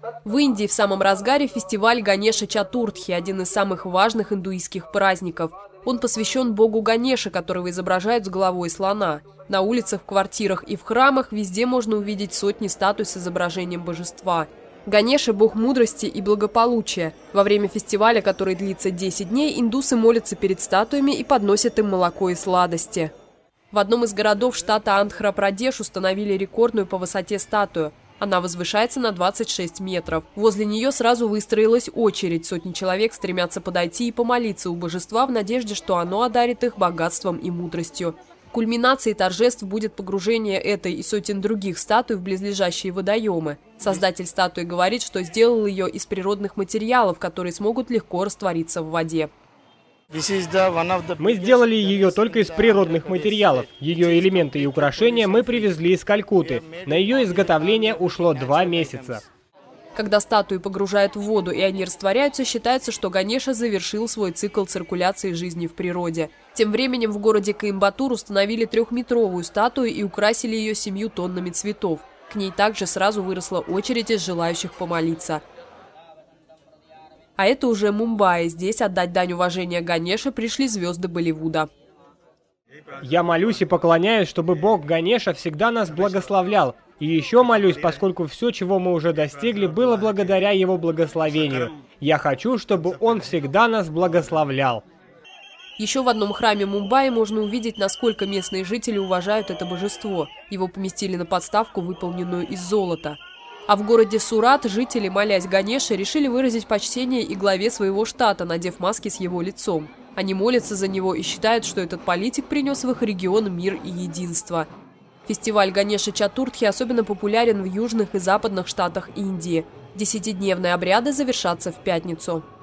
В Индии в самом разгаре фестиваль Ганеша Чатуртхи – один из самых важных индуистских праздников. Он посвящен богу Ганеше, которого изображают с головой слона. На улицах, в квартирах и в храмах везде можно увидеть сотни статуй с изображением божества. Ганеша – бог мудрости и благополучия. Во время фестиваля, который длится 10 дней, индусы молятся перед статуями и подносят им молоко и сладости. В одном из городов штата Андхра-Прадеш установили рекордную по высоте статую. Она возвышается на 26 метров. Возле нее сразу выстроилась очередь. Сотни человек стремятся подойти и помолиться у божества в надежде, что оно одарит их богатством и мудростью. Кульминацией торжеств будет погружение этой и сотен других статуй в близлежащие водоемы. Создатель статуи говорит, что сделал ее из природных материалов, которые смогут легко раствориться в воде. Мы сделали ее только из природных материалов. Ее элементы и украшения мы привезли из Калькутты. На ее изготовление ушло 2 месяца. Когда статуи погружают в воду и они растворяются, считается, что Ганеша завершил свой цикл циркуляции жизни в природе. Тем временем в городе Коимбатур установили 3-метровую статую и украсили ее 7 тоннами цветов. К ней также сразу выросла очередь из желающих помолиться. А это уже Мумбаи. Здесь отдать дань уважения Ганеше пришли звезды Болливуда. Я молюсь и поклоняюсь, чтобы бог Ганеша всегда нас благословлял. И еще молюсь, поскольку все, чего мы уже достигли, было благодаря его благословению. Я хочу, чтобы он всегда нас благословлял. Еще в одном храме Мумбаи можно увидеть, насколько местные жители уважают это божество. Его поместили на подставку, выполненную из золота. А в городе Сурат жители, молясь Ганеше, решили выразить почтение и главе своего штата, надев маски с его лицом. Они молятся за него и считают, что этот политик принес в их регион мир и единство. Фестиваль Ганеша Чатуртхи особенно популярен в южных и западных штатах Индии. 10-дневные обряды завершатся в пятницу.